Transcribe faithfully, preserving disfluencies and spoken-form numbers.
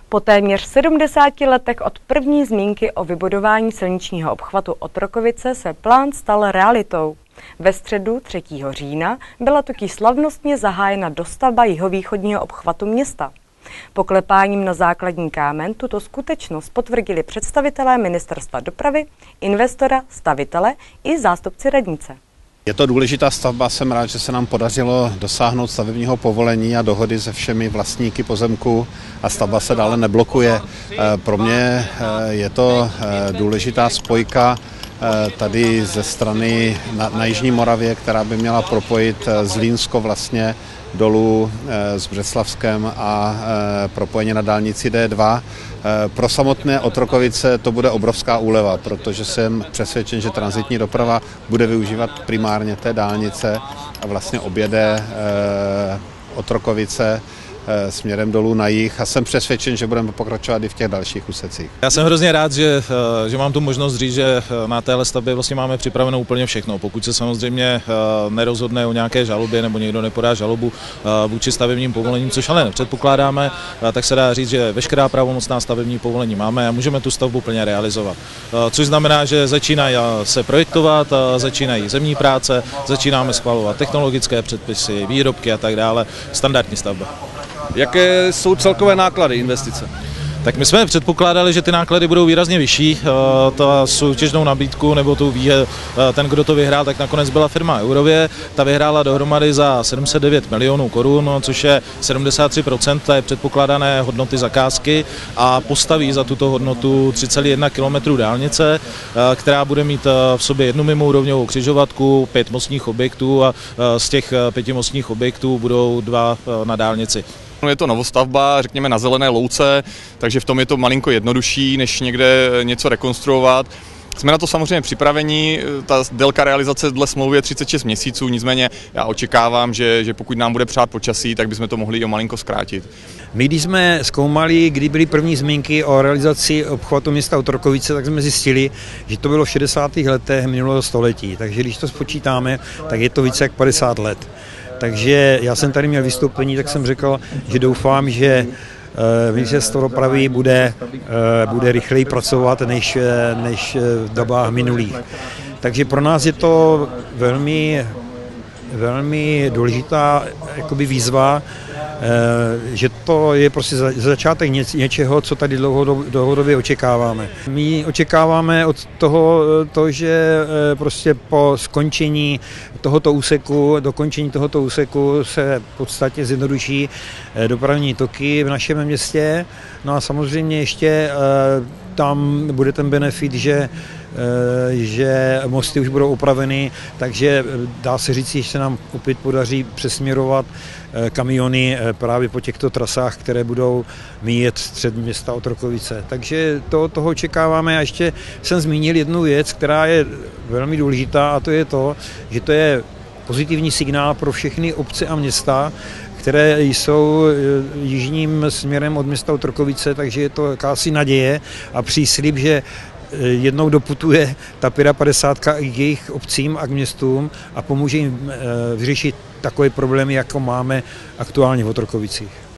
Po téměř sedmdesáti letech od první zmínky o vybudování silničního obchvatu Otrokovice se plán stal realitou. Ve středu třetího října byla totiž slavnostně zahájena dostavba jihovýchodního obchvatu města. Poklepáním na základní kámen tuto skutečnost potvrdili představitelé Ministerstva dopravy, investora, stavitele i zástupci radnice. Je to důležitá stavba, jsem rád, že se nám podařilo dosáhnout stavebního povolení a dohody se všemi vlastníky pozemku a stavba se dále neblokuje. Pro mě je to důležitá spojka tady ze strany na, na Jižní Moravě, která by měla propojit Zlínsko vlastně dolů s Břeclavskem a propojení na dálnici D dva. Pro samotné Otrokovice to bude obrovská úleva, protože jsem přesvědčen, že tranzitní doprava bude využívat primárně té dálnice a vlastně objede Otrokovice směrem dolů na jih a jsem přesvědčen, že budeme pokračovat i v těch dalších úsecích. Já jsem hrozně rád, že, že mám tu možnost říct, že na téhle stavbě vlastně máme připraveno úplně všechno. Pokud se samozřejmě nerozhodne o nějaké žalobě nebo někdo nepodá žalobu vůči stavebním povolením, což ale nepředpokládáme, tak se dá říct, že veškerá pravomocná stavební povolení máme a můžeme tu stavbu plně realizovat. Což znamená, že začínají se projektovat, začínají zemní práce, začínáme schvalovat technologické předpisy, výrobky a tak dále, standardní stavba. Jaké jsou celkové náklady investice? Tak my jsme předpokládali, že ty náklady budou výrazně vyšší. Ta soutěžnou nabídku nebo tu výhe, ten, kdo to vyhrál, tak nakonec byla firma Eurově. Ta vyhrála dohromady za sedm set devět milionů korun, což je sedmdesát tři procent té předpokládané hodnoty zakázky a postaví za tuto hodnotu tři celá jedna kilometru dálnice, která bude mít v sobě jednu mimoúrovňovou křižovatku, pět mostních objektů a z těch pěti mostních objektů budou dva na dálnici. Je to novostavba, řekněme na zelené louce, takže v tom je to malinko jednodušší, než někde něco rekonstruovat. Jsme na to samozřejmě připraveni, ta délka realizace dle smlouvy je třicet šest měsíců, nicméně já očekávám, že, že pokud nám bude přát počasí, tak bychom to mohli i o malinko zkrátit. My, když jsme zkoumali, kdy byly první zmínky o realizaci obchvatu města Otrokovice, tak jsme zjistili, že to bylo v šedesátých letech minulého století, takže když to spočítáme, tak je to více jak padesát let. Takže já jsem tady měl vystoupení, tak jsem řekl, že doufám, že Ministerstvo dopravy bude, bude rychleji pracovat než, než v dobách minulých. Takže pro nás je to velmi, velmi důležitá jakoby výzva, že to je prostě začátek něčeho, co tady dlouhodobě očekáváme. My očekáváme od toho, to, že prostě po skončení tohoto úseku, dokončení tohoto úseku se v podstatě zjednoduší dopravní toky v našem městě. No a samozřejmě ještě tam bude ten benefit, že že mosty už budou opraveny, takže dá se říct, že se nám opět podaří přesměrovat kamiony právě po těchto trasách, které budou míjet střed města Otrokovice. Takže to, toho očekáváme a ještě jsem zmínil jednu věc, která je velmi důležitá a to je to, že to je pozitivní signál pro všechny obce a města, které jsou jižním směrem od města Otrokovice, takže je to jakási naděje a příslib, že jednou doputuje ta padesát pět k jejich obcím a k městům a pomůže jim vyřešit takové problémy, jako máme aktuálně v Otrokovicích.